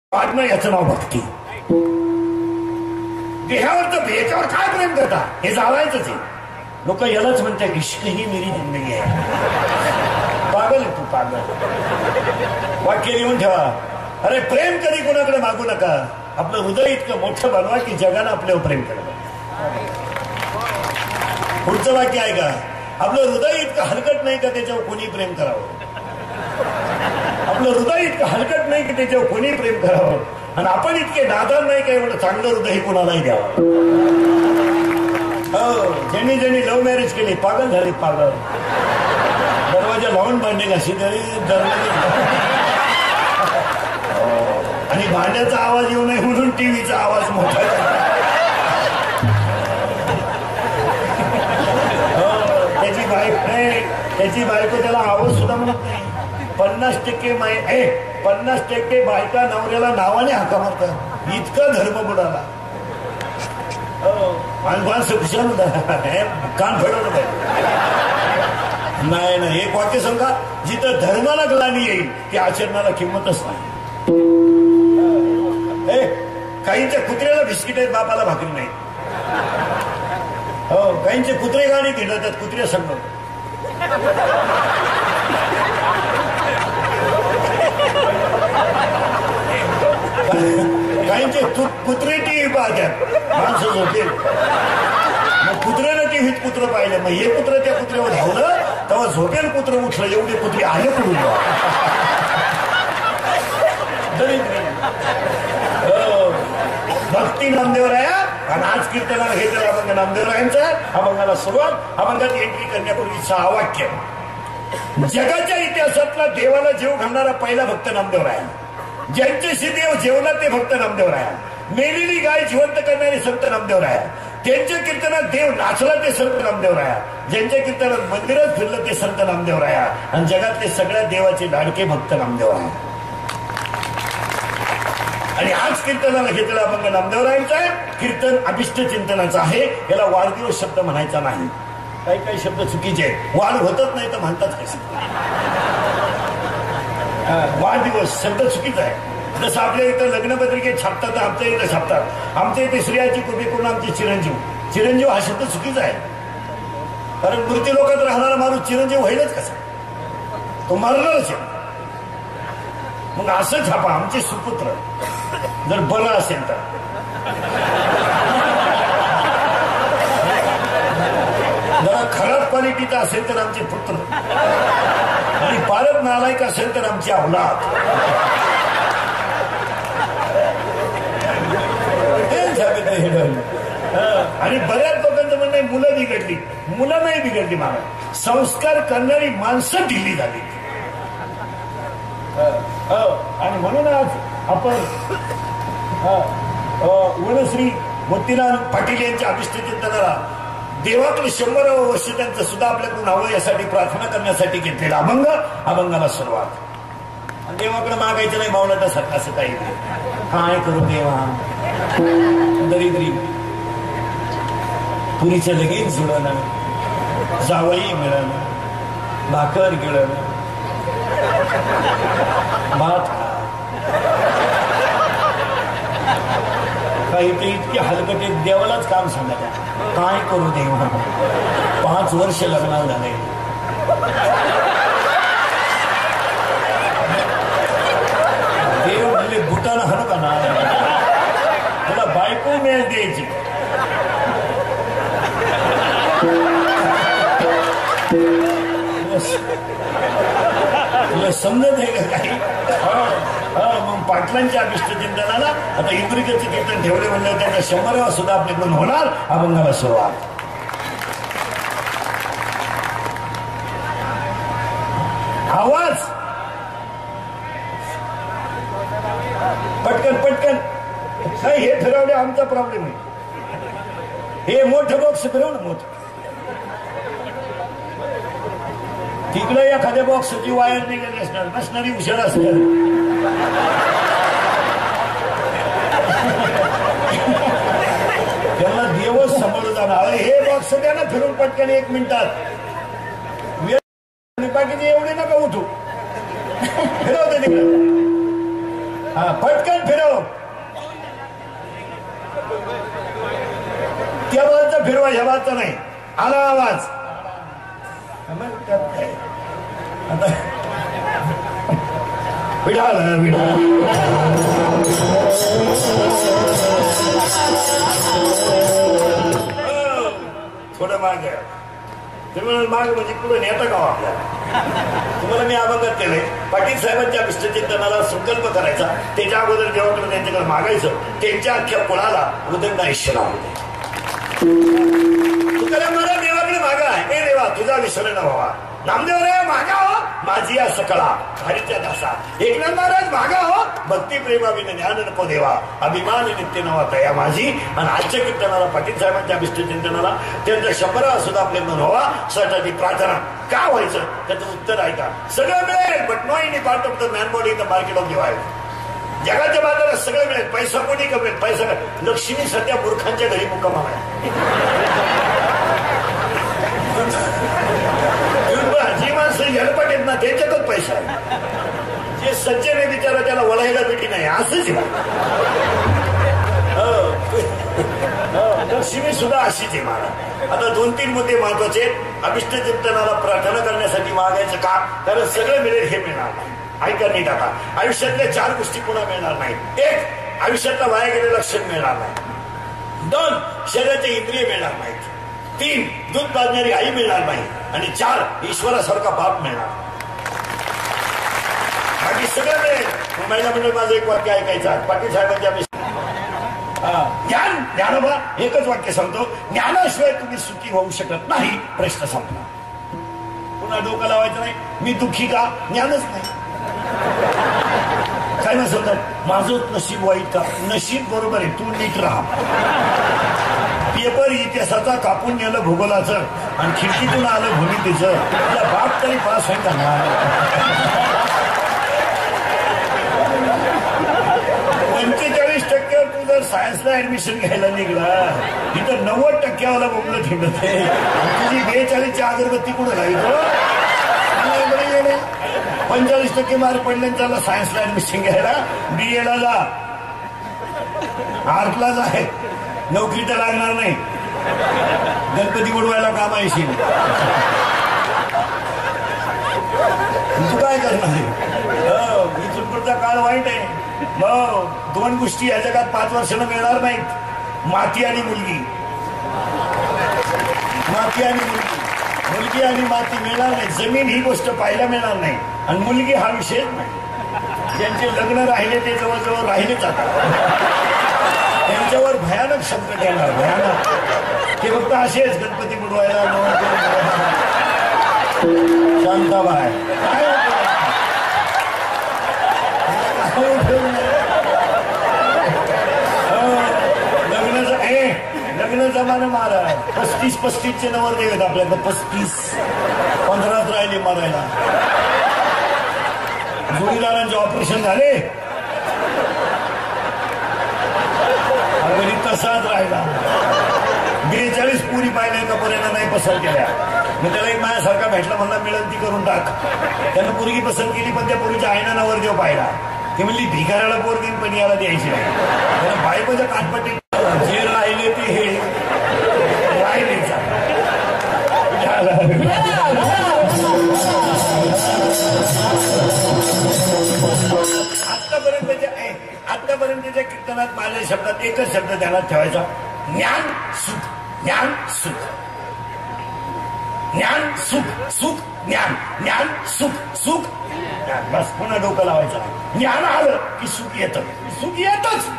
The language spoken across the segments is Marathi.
वाढणं याचं नाव भक्ती. देहावर याच्यावर काय प्रेम करता हे जावायचंच आहे. लोक यालाच म्हणतात इश्क ही मेरी जिंदगी आहे. पागल तू पागल. वाक्य लिहून ठेवा. अरे प्रेम कधी कोणाकडे मागू नका. आपलं हृदय इतकं मोठं बनवा की जगानं आपल्यावर प्रेम करावं. पुढचं वाक्य आहे का, आपलं हृदय इतकं हलकट नाही का त्याच्यावर कोणी प्रेम करावं. आपलं हृदय इतकं हलकट नाही की त्याच्यावर कोणी प्रेम करावं. आणि आपण इतके नादान नाही का एवढं चांगलं हृदय कोणालाही द्यावं. हो, ज्यांनी ज्यांनी लव्ह मॅरेज केली पागल झाले पागल. दरवाजा लावून भांडे घाशी तरी आणि भांड्याचा आवाज येऊ नये म्हणून टीव्हीचा आवाज मोठा. त्याची बायको त्याला आवाज सुद्धा म्हणत नाही. 50% बायका नवऱ्याला नावाने हाका मारतात. इतका धर्म बुडाला. माणसं खुशाल कान फडवलं पाहिजे. नाही एक वाक्य सांगा, जिथं धर्माला ग्लानी येईल त्या आचरणाला किंमतच नाही. काहींच्या कुत्र्याला बिस्किट आहेत, बापाला भाकरी नाही. हो, काहींचे कुत्रे गाणी खेळतात कुत्र्या संग. काहींचे कुत्रे टीव्ही पाहतात, माणसं झोपेल. मग कुत्र्यानं टीव्हीत कुत्र पाहिलं, मग हे कुत्र त्या कुत्र्यावर धावलं तेव्हा झोपेल कुत्र उठलं. एवढे कुत्रे आले कुठून. भक्ती नामदेवराया. आणि आज कीर्तनाला घेतलं अभंग नामदेवरायांचा. अभंगाला सुरुवात. अभंगात एंट्री करण्यापूर्वी 6 वाक्य. जगाच्या इतिहासातला देवाला जीव घालणारा पहिला भक्त नामदेवराया. ज्यांच्याशी देव जेवला ते भक्त नामदेवराया. मेलेली गाय जिवंत करणारे संत नामदेवराया. त्यांच्या कीर्तनात देव नाचला ते संत नामदेवराया. ज्यांच्या कीर्तनात मंदिरात फिरलं ते संत नामदेवराया. आणि जगातले सगळ्या देवाचे लाडके भक्त नामदेवराया. आणि आज कीर्तनाला घेतलेला अभंग नामदेवरायांचा आहे. कीर्तन अभिष्ट चिंतनाचं आहे. याला वाढदिवस शब्द म्हणायचा नाही. काही काही शब्द चुकीचे आहेत. वाढ होतच नाही तर म्हणतात कसे. वाढदिवस शब्द चुकीचा आहे. जसं आपल्या इथं लग्नपत्रिकेत छापतात, आमच्या इथं छापतात. आमच्या इथे स्त्रियाची कृपी करून आमचे चिरंजीव हा शब्द चुकीचा आहे. कारण मृत्यू लोकात राहणारा माणूस चिरंजीव व्हायलाच कसा, तो मरणारच आहे. मग असं छापा आमचे सुपुत्र जर बरं असेल तर. जरा खराब क्वालिटीचा असेल तर आमचे पुत्र, आणि पालक नालायक असेल तर आमची अवलाद. आणि बऱ्याच लोकांचं म्हणणं आहे मुलं बिघडली. मुलं नाही बिघडली, मला संस्कार करणारी माणसं ढिल्ली झाली. आणि म्हणून आज आपण वनश्री मोतीलाल पाटील यांच्या अभिष्ट चिंतनाला देवाकडे 100 वर्ष त्यांचं सुद्धा आपल्याकडून हवं यासाठी प्रार्थना करण्यासाठी घेतलेला अभंग. अभंगाला सुरुवात. देवाकडे मागायचं नाही मावळटासारखं असं काही नाही. काय करू देवा, दरिद्री पुरीचं लगेच जुळलं, जावई मिळालं, भाकर गिळलं, भात काही ते इतके हलकटे देवालाच काम सांगायचं. काय करू देवा, 5 वर्ष लग्नाला झाले. देव म्हणले भूताना हल का ना, तुला बायको मिळेल द्यायची. तुला समजत आहे का काही. मग पाटलांच्या अभिष्ट चिंतनाला आता इंद्रिकेचं कीर्तन ठेवले म्हणलं त्यांना 100 सुद्धा आपल्याकडून होणार. अभंगाला सुरुवात. आवाज पटकन पटकन. हे फिरवले आमचा प्रॉब्लेम आहे. हे मोठं बॉक्स फिरव ना. मोठं तिकडे एखाद्या बॉक्सची वायर निघाली असणार, नसणारी हुशार असणार. त्याला देवच समोर जाणार. हे बॉक्स द्या ना फिरून पटकन 1 मिनिटात. बाकीचे एवढे नका उठू. फिरवते तिकडे. पटकन फिरव. त्या बाजूचा फिरवा, ह्या बाजूचा नाही. आला आवाज. आता विढाल विढाल थोडं माग. तुम्ही माग म्हणजे पुढे नेता का आपल्याला? तुम्हाला मी अभंगात केलंय. पाटील साहेबांच्या विष्टचिंतनाला संकल्प करायचा, त्याच्या अगोदर देवाकडे त्यांच्याकडे मागायचं, त्यांच्या अख्ख्या कुळाला उदंड ऐश्वर्या होते. तुकाराम महाराज देवाकडे मागा, हे देवा तुझा विसर न व्हावा. नामदेव रे मागा हो माझी या सकळा हरीच्या दासा. एकनाथ महाराज मागा हो भक्ती प्रेमाविन ज्ञान नको देवा. अभिमान नित्य नवा तया माझी. आणि आजच्या कीर्तनाला पाटील साहेबांच्या विष्टचिंतनाला त्यांचा 100 सुद्धा आपल्या व्हावा साठी प्रार्थना. का व्हायचं त्याचं उत्तर ऐका. सगळं मिळेल but no any part of the man body in the market of divide. जगाच्या बाजारात सगळं मिळेल, पैसा कोणी कमेल, पैसा. लक्ष्मी सध्या मूर्खांच्या घरी मुक्काम आहे. जी माणसं हेलपट आहेत ना त्यांच्यातच पैसा आहे. जे सज्जन आहे बिचारा त्याला वळायला भेटी नाही, असंच लक्ष्मी सुद्धा अशीच आहे महाराज. आता 2-3 मुद्दे महत्वाचे. अभिष्ट चिंतनाला प्रार्थना करण्यासाठी मागायचं का? कारण सगळं मिळेल हे मिळणार नाही. ऐका नीट आता. आयुष्यातल्या 4 गोष्टी पुन्हा मिळणार नाही. 1 आयुष्यातला वाया गेलेला क्षण मिळणार नाही. 2 शरीराचे इंद्रिय मिळणार नाहीत. 3 दूध पाजणारी आई मिळणार नाही. आणि 4 ईश्वरासारखा बाप मिळणार. बाकी सगळं मिळेल. महिला मंडळ माझं एक वाक्य ऐकायचं. पाटील साहेबांच्या ज्ञान ज्ञानोबा एकच वाक्य सांगतो. ज्ञानाशिवाय तुम्ही सुखी होऊ शकत नाही. प्रश्न संपला. पुन्हा डोकं लावायचं नाही. मी दुःखी का? ज्ञानच नाही. काय ना समजत माझं नशीब वाईट का? नशीब बरोबर आहे, तू नीट राहा. पेपर इतिहासाचा कापून नेलं भूगोलाचं आणि खिडकीतून आलं भूमितीचं. तुला बाप तरी पास आहे का? 45% तू जर सायन्सला ऍडमिशन घ्यायला निघला, तिथं 90% बोललं ठेवलं ते. तुझी 42ची अगरबत्ती कुठं लावतो? 45% मार्क पडले त्याला सायन्सला ऍडमिशन घ्यायला. BA ला जा, आर्टला जाय, नोकरी तर लागणार नाही. गणपती बुडवायला काम येशील. तू काय करणार आहे? इथून पुढचा काळ वाईट आहे. 2 गोष्टी या जगात 5 वर्षांना मिळणार नाहीत. माती आणि मुलगी. माती आणि मुलगी. मुलगी आणि माती मिळणार नाही. जमीन ही गोष्ट पाहायला मिळणार नाही. आणि मुलगी हा विषय नाही. ज्यांचे लग्न राहिले ते जवळजवळ राहिलेच आता. त्यांच्यावर भयानक संकट येणार. भयानक. ते फक्त असेच गणपती बुडवायला. शांताबाई लग्न जमाने मारा. 35-35चे नवरदेव आहेत आपल्याकडे. 35-15 राहिले मारायला. जोडीदारांचे ऑपरेशन झाले, गणित तसाच राहिला. 42 पुरी पाहिल्या का पर्यंत नाही पसंत केल्या. मग त्याला एक माझ्यासारखा भेटला, म्हणला मिळेल ती करून टाक. त्यानं पोरगी पसंत केली, पण त्या पोरीच्या आईना नवरदेव पाहिला. ती म्हणली भिकाऱ्याला पोरगी पण याला द्यायची नाही. त्याला बायकोच्या काटपट्टी जे राहिले ते हे राहिले. आतापर्यंतच्या कीर्तनात माझ्या शब्दात एकच शब्द ध्यानात ठेवायचा. ज्ञान सुख. ज्ञान सुख. ज्ञान सुख. सुख ज्ञान. ज्ञान सुख. सुख ज्ञान. बस पुन्हा डोकं लावायचं. ज्ञान आलं की सुख येतं. सुख येतच.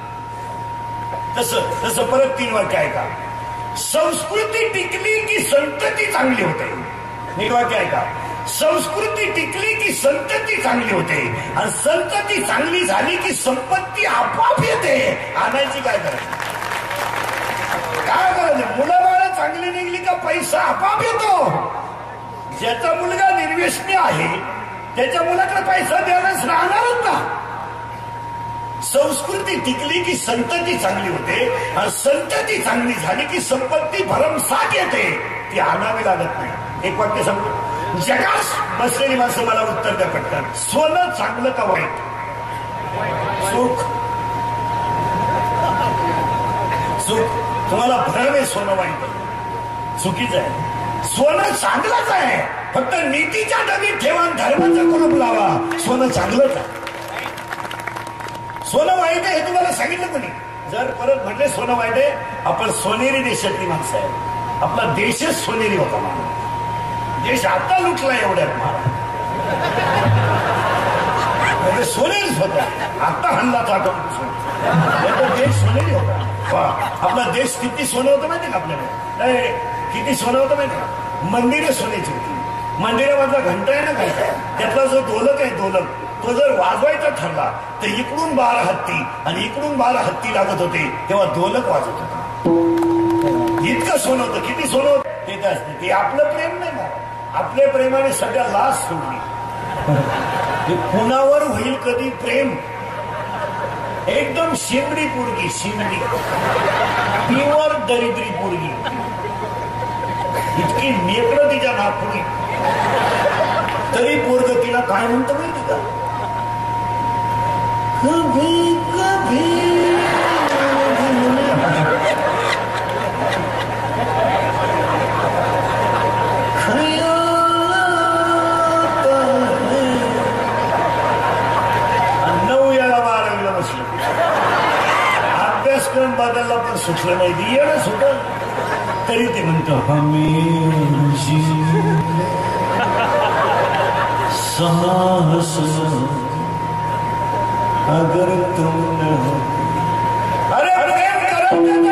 तसं परत 3 वाक्य ऐका. संस्कृती टिकली की संतती चांगली होते. नीट वाक्य ऐका. संस्कृती टिकली की संतती चांगली होते. आणि संतती चांगली झाली की संपत्ती आपोआप येते. आणायची काय करायची? काय करायचं? मुलं बाळं चांगली निघली का पैसा आपोआप येतो. ज्याचा मुलगा निर्व्यसनी आहे त्याच्या मुलाकडे पैसा द्यायलाच राहणारच ना. संस्कृती टिकली की संतती चांगली होते. आणि संतती चांगली झाली की संपत्ती भरमसाठ येते. ती आणावी लागत नाही. एक वाक्य सांगतो. जगात बसलेली माणसं मला उत्तर द्या पटकन. सोनं चांगलं का वाईट? सुख सुख तुम्हाला भरम आहे, सोनं वाईट आहे, चुकीचं आहे. सोनं चांगलंच आहे, फक्त नीतीच्या डबीत ठेवा, धर्माचा कुलूप लावा. सोनं चांगलंच आहे. सोनं वाईट आहे हे तुम्हाला सांगितलं कोणी? जर परत म्हटले सोनं वाईट आहे, आपण सोनेरी देशातली माणसं आहे. आपला देशच सोनेरी होता. मला देश आता लुटला एवढ्यात मला सोनेरीच होता. आता हल्ला चालतो देश सोनेरी होता. आपला देश किती सोनं होतं माहिती का आपल्याला? किती सोनं होतं माहिती का? मंदिरं सोन्याची होती. मंदिरामधला घंटा आहे ना, घंटा त्यातला जो ढोलक आहे, ढोलक तो जर वाजवायचा ठरला तर इकडून 12 हत्ती आणि इकडून 12 हत्ती लागत होते, तेव्हा ढोलक वाजत होता. इतकं सोनं होतं. किती सोनं होतं ते तर असते. ते आपलं प्रेम नाही ना. आपल्या प्रेमाने सगळ्या लाच सोडली. कुणावर होईल कधी प्रेम? एकदम शिमडी पोरगी, शिमडी प्युअर दरिद्री पोरगी, इतकी नेकडं तिच्या नागपुरी, तरी पोरग तिला काय म्हणतं माहिती का? कभी कभी अभ्यासक्रम बदलला पण सुटलं नाही. दियेच होत तरी ते म्हणतो हमें साहस अगर तुम न. अरे प्रेम करत